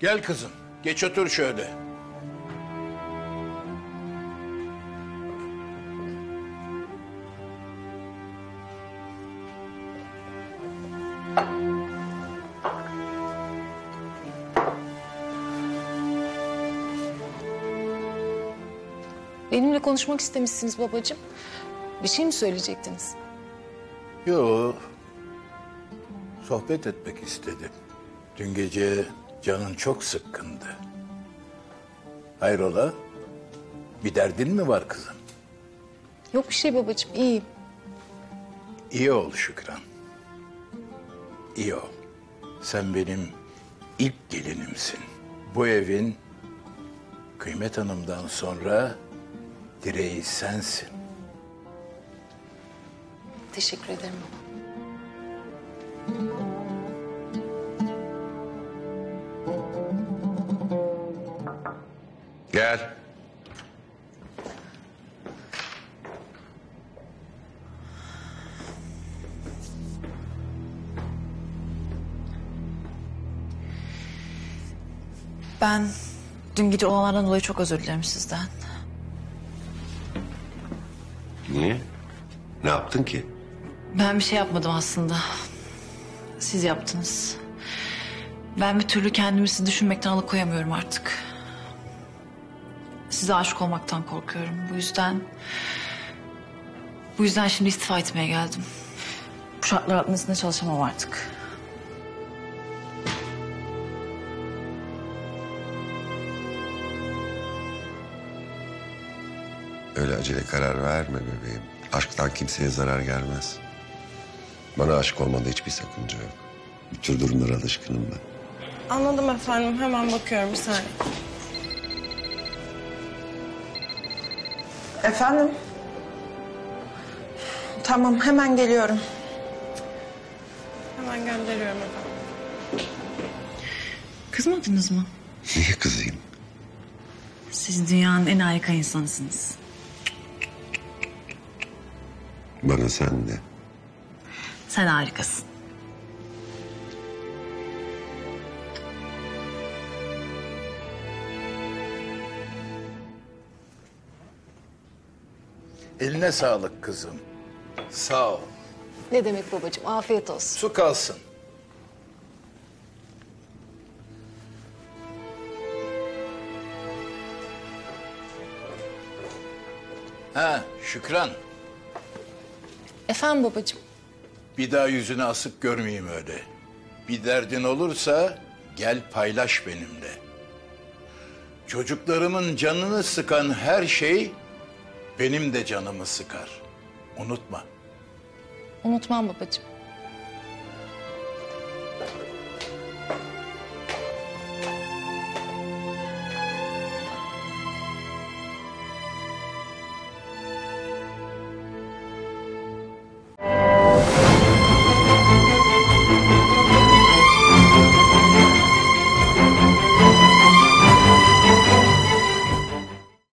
Gel kızım, geç otur şöyle. Benimle konuşmak istemişsiniz babacığım. Bir şey mi söyleyecektiniz? Yo, sohbet etmek istedim. Dün gece canın çok sıkkındı. Hayrola? Bir derdin mi var kızım? Yok bir şey babacığım, iyiyim. İyi ol Şükran. İyi ol. Sen benim ilk gelinimsin. Bu evin Kıymet Hanım'dan sonra direği sensin. Teşekkür ederim baba. Gel. Ben dün gece olanlardan dolayı çok özür dilerim sizden. Niye? Ne yaptın ki? Ben bir şey yapmadım aslında. Siz yaptınız. Ben bir türlü kendimi sizi düşünmekten alıkoyamıyorum artık. Size aşık olmaktan korkuyorum. Bu yüzden şimdi istifa etmeye geldim. Bu şartlar altında çalışamam artık. Öyle acele karar verme bebeğim. Aşktan kimseye zarar gelmez. Bana aşık olmanda hiçbir sakınca yok. Bu tür durumlara alışkınım ben. Anladım efendim. Hemen bakıyorum bir saniye. Efendim? Tamam, hemen geliyorum. Hemen gönderiyorum efendim. Kızmadınız mı? Niye kızayım? Siz dünyanın en harika insanısınız. Bana sen de. Sen harikasın. Eline sağlık kızım. Sağ ol. Ne demek babacığım, afiyet olsun. Su kalsın. Ha, Şükran. Efendim babacığım? Bir daha yüzünü asıp görmeyeyim öyle. Bir derdin olursa gel paylaş benimle. Çocuklarımın canını sıkan her şey benim de canımı sıkar. Unutma. Unutmam babacığım.